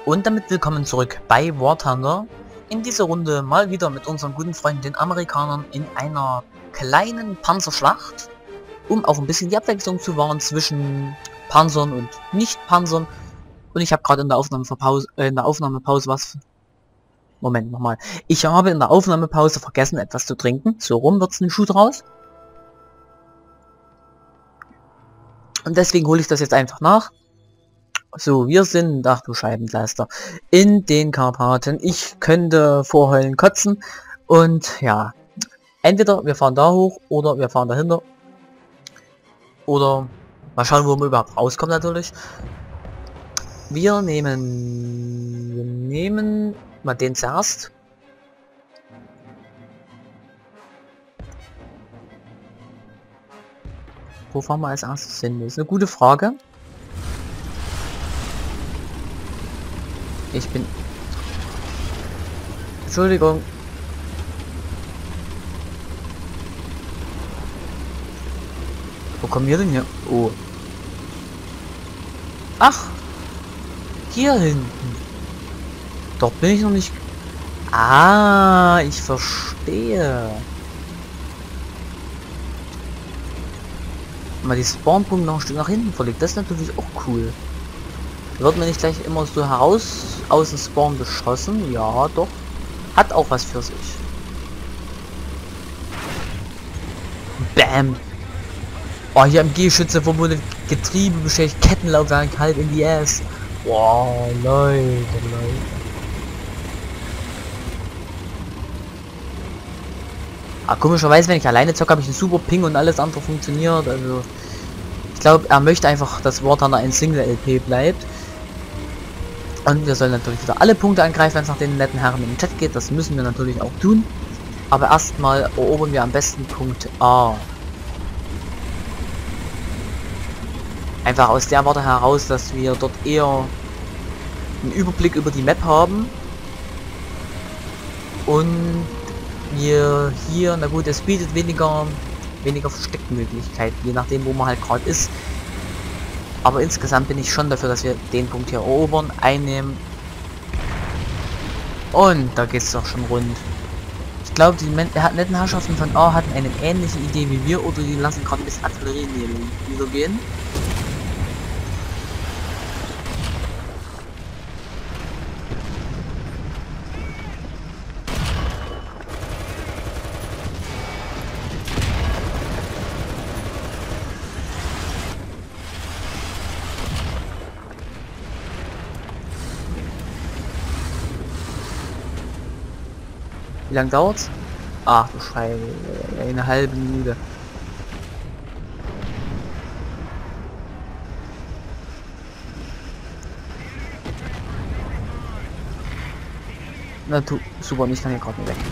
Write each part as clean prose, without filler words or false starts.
Und damit willkommen zurück bei War Thunder. In dieser Runde mal wieder mit unseren guten Freunden, den Amerikanern, in einer kleinen Panzerschlacht, um auch ein bisschen die Abwechslung zu wahren zwischen Panzern und Nicht-Panzern. Und ich habe gerade in der Aufnahmepause was... Moment, nochmal. Ich habe in der Aufnahmepause vergessen, etwas zu trinken. So rum wird's ein Schuh draus. Und deswegen hole ich das jetzt einfach nach. So, wir sind, ach du Scheibenkleister, in den Karpaten. Ich könnte vorheulen, kotzen. Und ja, entweder wir fahren da hoch oder wir fahren dahinter. Oder mal schauen, wo wir überhaupt rauskommen natürlich. Wir nehmen mal den zuerst. Wo fahren wir als erstes hin? Das ist eine gute Frage. Ich bin... Entschuldigung. Wo kommen wir denn hier? Oh. Ach. Hier hinten. Dort bin ich noch nicht... Ah, ich verstehe. Mal die Spawnpunkte noch ein Stück nach hinten verlegt. Das ist natürlich auch cool. Wird mir nicht gleich immer so aus dem Spawn beschossen? Ja, doch. Hat auch was für sich. Bam! Oh, hier am G-Schütze verbunden Getriebe beschädigt, Kettenlaufwerk halb in die Ass. Wow, Leute. Ah, komischerweise, wenn ich alleine zocke, habe ich einen super Ping und alles andere funktioniert. Also, ich glaube, er möchte einfach, dass War Thunder ein Single-LP bleibt. Und wir sollen natürlich wieder alle Punkte angreifen, wenn es nach den netten Herren im Chat geht. Das müssen wir natürlich auch tun. Aber erstmal erobern wir am besten Punkt A. Einfach aus der Warte heraus, dass wir dort eher einen Überblick über die Map haben. Und wir hier, na gut, es bietet weniger Versteckmöglichkeiten, je nachdem, wo man halt gerade ist. Aber insgesamt bin ich schon dafür, dass wir den Punkt hier erobern, einnehmen. Und da geht's doch schon rund. Ich glaube, die netten Herrschaften von A hatten eine ähnliche Idee wie wir, oder die lassen gerade ein bisschen Artillerie wieder gehen. Wie lange dauert's? Ach du Scheiße, eine halbe Minute. Na du, super, ich kann hier gerade nicht weg.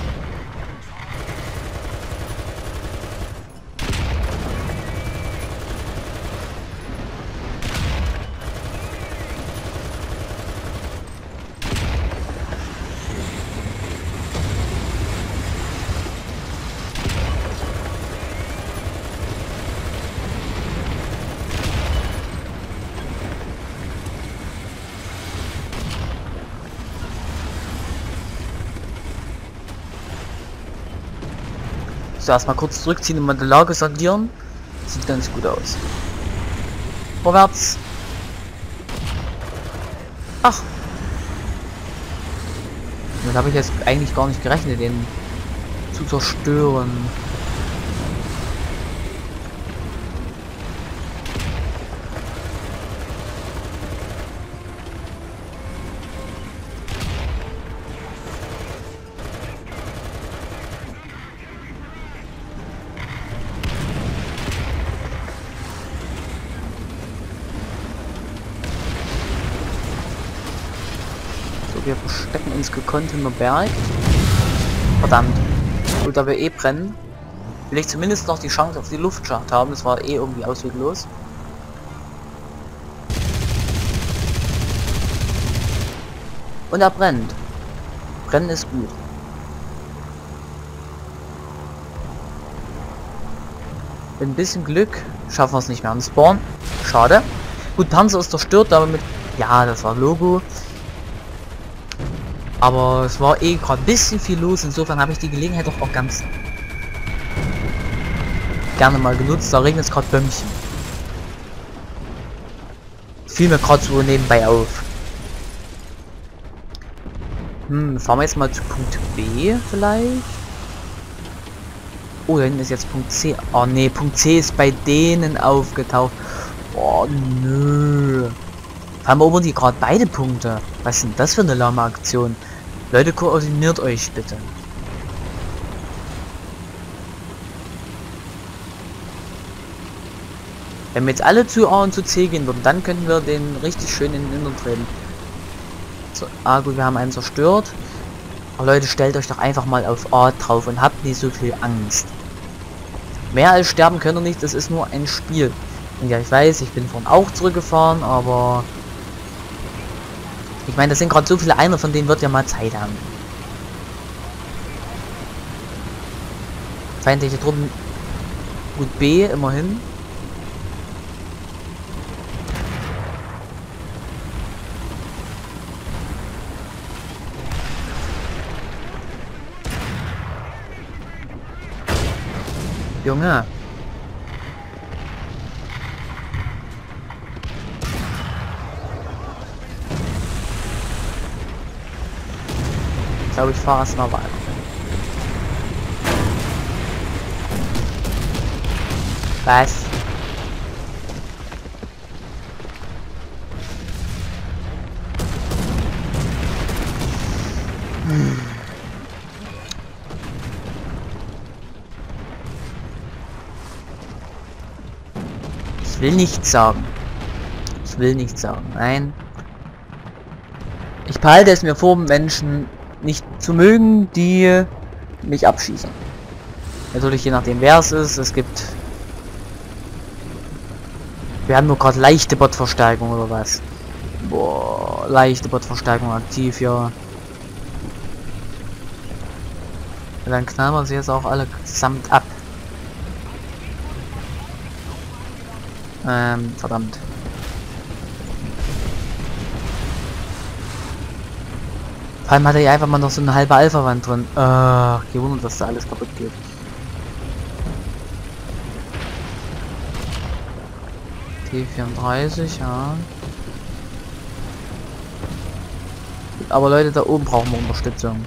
So, erstmal kurz zurückziehen und mal die Lage sondieren. Sieht ganz gut aus. Vorwärts. Ach. Damit habe ich jetzt eigentlich gar nicht gerechnet, den zu zerstören. Wir verstecken uns gekonnt im Berg. Verdammt. Gut, da wir eh brennen, will ich zumindest noch die Chance auf die Luftschacht haben. Das war eh irgendwie ausweglos. Und er brennt. Brennen ist gut. Mit ein bisschen Glück schaffen wir es nicht mehr an Spawn. Schade. Gut, Panzer ist zerstört, aber mit... Ja, das war Logo. Aber es war eh gerade ein bisschen viel los, insofern habe ich die Gelegenheit doch auch ganz gerne mal genutzt. Da regnet es gerade Bömmchen. Fiel mir gerade so nebenbei auf. Fahren wir jetzt mal zu Punkt B vielleicht. Oh, da hinten ist jetzt Punkt C. Oh ne, Punkt C ist bei denen aufgetaucht. Oh nö. Vor allem erobern die gerade beide Punkte. Was ist denn das für eine lahme Aktion? Leute, koordiniert euch bitte. Wenn wir jetzt alle zu A und zu C gehen würden, dann könnten wir den richtig schön in den Hintern treten. So, gut, wir haben einen zerstört. Aber Leute, stellt euch doch einfach mal auf A drauf und habt nicht so viel Angst. Mehr als sterben könnt ihr nicht, das ist nur ein Spiel. Und ja, ich weiß, ich bin vorhin auch zurückgefahren, aber... Ich meine, das sind gerade so viele Einer, von denen wird ja mal Zeit haben. Feindliche Truppen. Gut, B, immerhin. Junge. Ich glaube, ich fahre erst mal weiter. Was? Ich will nichts sagen. Ich will nichts sagen. Nein. Ich behalte es mir vor, Menschen nicht zu mögen, die mich abschießen. Natürlich je nachdem wer es ist. Es gibt... Wir haben nur gerade leichte Bot-Verstärkung oder was? Boah, leichte Bot-Verstärkung aktiv, ja. Und dann knallen wir sie jetzt auch alle gesamt ab. Verdammt. Vor allem hat er ja einfach mal noch so eine halbe Alpha-Wand drin. Gewundert, dass da alles kaputt geht. T34, ja. Aber Leute, da oben brauchen wir Unterstützung.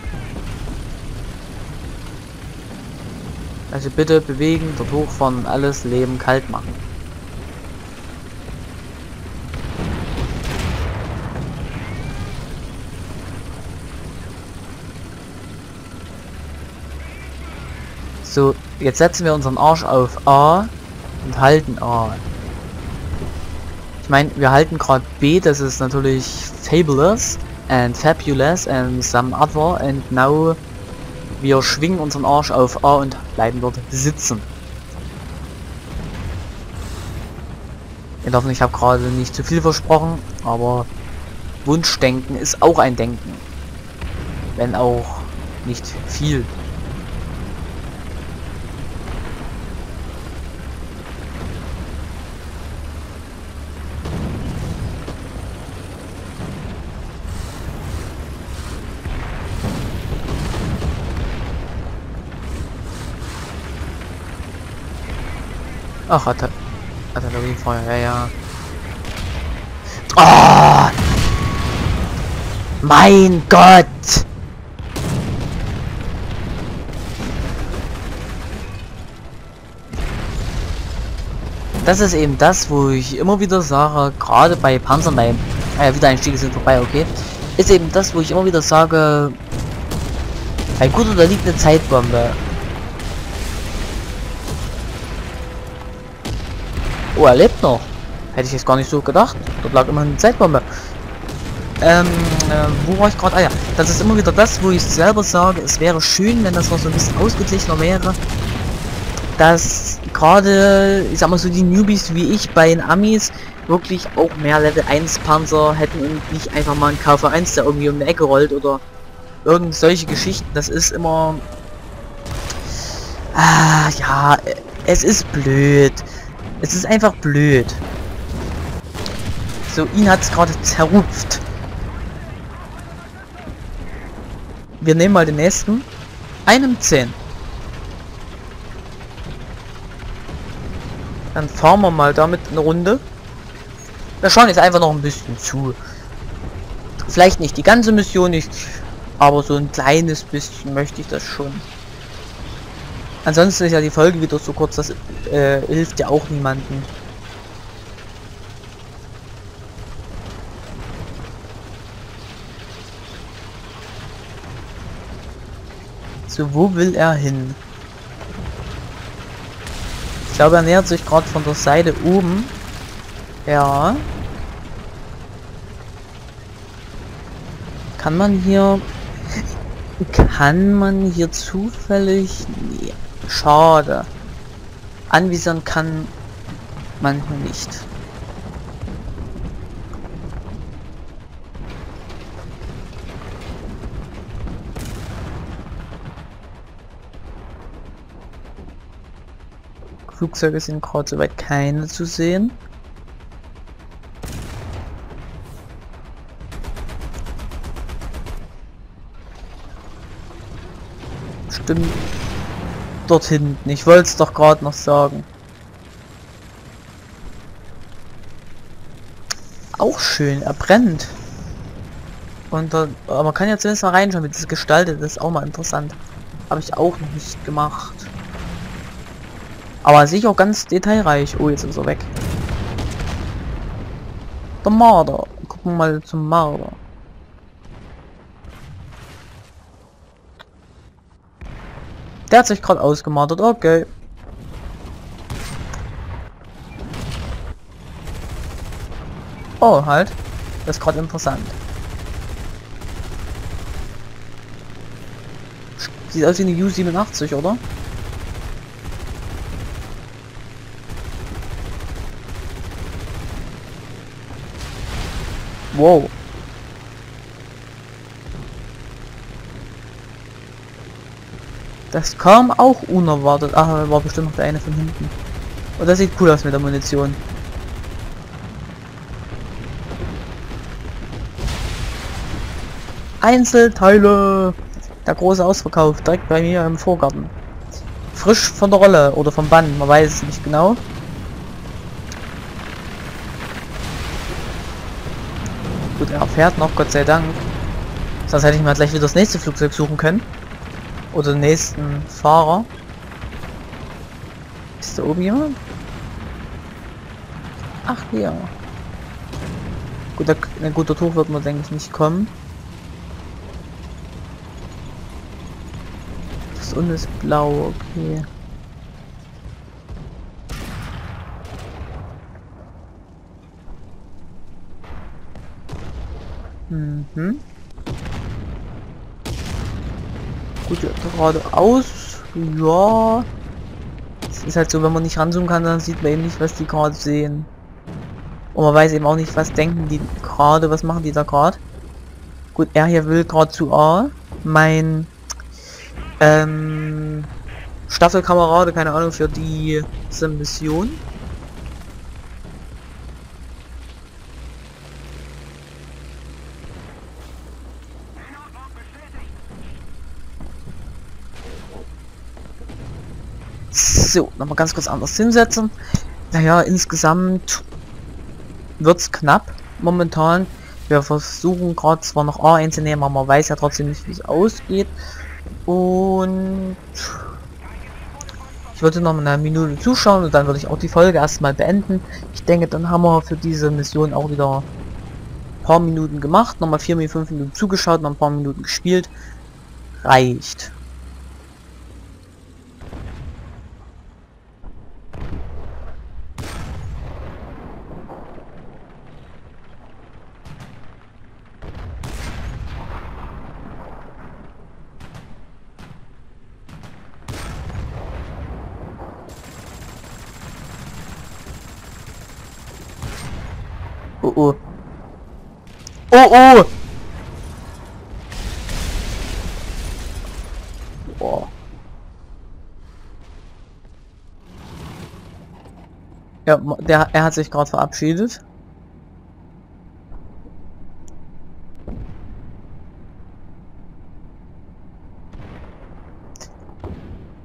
Also bitte bewegen, dort hochfahren, alles Leben kalt machen. So, jetzt setzen wir unseren Arsch auf A und halten A. Ich meine, wir halten gerade B, das ist natürlich fabulous and fabulous and some other, and now wir schwingen unseren Arsch auf A und bleiben dort sitzen. Ich hoffe, ich habe gerade nicht zu viel versprochen, aber Wunschdenken ist auch ein Denken. Wenn auch nicht viel. Ach, Artilleriefeuer, ja. Oh! Mein Gott! Das ist eben das, wo ich immer wieder sage, gerade bei Panzern, bei Wiedereinstiege sind vorbei, okay. Ist eben das, wo ich immer wieder sage, ein guter, da liegt eine Zeitbombe. Oh, er lebt noch. Hätte ich jetzt gar nicht so gedacht. Dort lag immer eine Zeitbombe. Wo war ich gerade? Ah ja, das ist immer wieder das, wo ich selber sage, es wäre schön, wenn das noch so ein bisschen ausgeglichener wäre. Dass gerade, ich sag mal so, die Newbies wie ich bei den Amis wirklich auch mehr Level 1 Panzer hätten und nicht einfach mal ein KV1, der irgendwie um die Ecke rollt oder irgend solche Geschichten. Das ist immer... ja, es ist blöd. Es ist einfach blöd. So, ihn hat es gerade zerrupft. wir nehmen mal den nächsten. Einem 10. Dann fahren wir mal damit eine Runde. Wir schauen jetzt einfach noch ein bisschen zu. Vielleicht nicht die ganze Mission nicht, aber so ein kleines bisschen möchte ich das schon. Ansonsten ist ja die Folge wieder so kurz, das hilft ja auch niemandem. So, wo will er hin? Ich glaube, er nähert sich gerade von der Seite oben. Ja. Kann man hier zufällig... Nee, schade. Anvisieren kann man hier nicht. Flugzeuge sind gerade soweit keine zu sehen. Stimmt. Dort hinten. Ich wollte es doch gerade noch sagen. Auch schön. Er brennt. Und aber man kann ja zumindest mal reinschauen, wie das gestaltet ist. Auch mal interessant. Habe ich auch noch nicht gemacht. Aber sicher auch ganz detailreich. Oh, jetzt ist er weg. Der Marder. Gucken wir mal zum Marder. Der hat sich gerade ausgemartert. Okay. Oh, halt. Das ist gerade interessant. Sieht aus wie eine U87, oder? Wow. Das kam auch unerwartet. Ach, war bestimmt noch der eine von hinten. Und das sieht cool aus mit der Munition. Einzelteile. Der große Ausverkauf direkt bei mir im Vorgarten. Frisch von der Rolle oder vom Band, man weiß es nicht genau. Gut, er fährt noch, Gott sei Dank. Sonst hätte ich mal gleich wieder das nächste Flugzeug suchen können. Oder den nächsten Fahrer. Ist da oben jemand? Ach ja. Gut, ein guter Tuch wird man, denke ich, nicht kommen. Das unten ist blau, okay. Mhm. Gut, geradeaus. Ja. Es ist halt so, wenn man nicht ranzoomen kann, dann sieht man eben nicht, was die gerade sehen. Und man weiß eben auch nicht, was denken die gerade, was machen die da gerade. Gut, er hier will gerade zu A. Mein Staffelkamerade, keine Ahnung, für diese Mission. So, nochmal ganz kurz anders hinsetzen. Naja, insgesamt wird's knapp momentan. Wir versuchen gerade zwar noch A einzunehmen, aber man weiß ja trotzdem nicht, wie es ausgeht. Und ich würde noch mal eine Minute zuschauen und dann würde ich auch die Folge erstmal beenden. Ich denke, dann haben wir für diese Mission auch wieder ein paar Minuten gemacht. Nochmal 4, 5 Minuten zugeschaut, noch ein paar Minuten gespielt. Reicht. Oh oh. Oh oh! Boah. Ja, er hat sich gerade verabschiedet.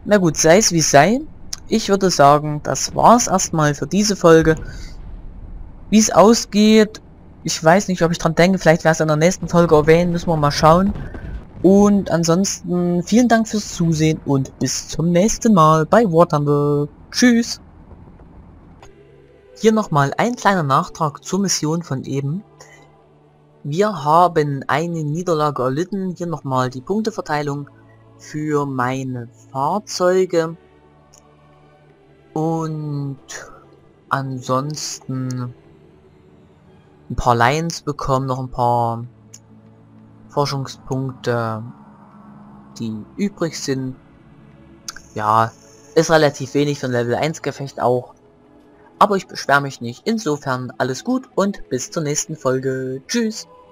Na gut, sei es wie es sei. Ich würde sagen, das war's erstmal für diese Folge. Wie es ausgeht, ich weiß nicht, ob ich dran denke, vielleicht wäre es in der nächsten Folge erwähnen, müssen wir mal schauen. Und ansonsten vielen Dank fürs Zusehen und bis zum nächsten Mal bei War Thunder. Tschüss! Hier nochmal ein kleiner Nachtrag zur Mission von eben. Wir haben eine Niederlage erlitten. Hier nochmal die Punkteverteilung für meine Fahrzeuge. Und ansonsten ein paar Lions bekommen, noch ein paar Forschungspunkte, die übrig sind. Ja, ist relativ wenig für ein Level 1 Gefecht auch. Aber ich beschwere mich nicht. Insofern alles gut und bis zur nächsten Folge. Tschüss!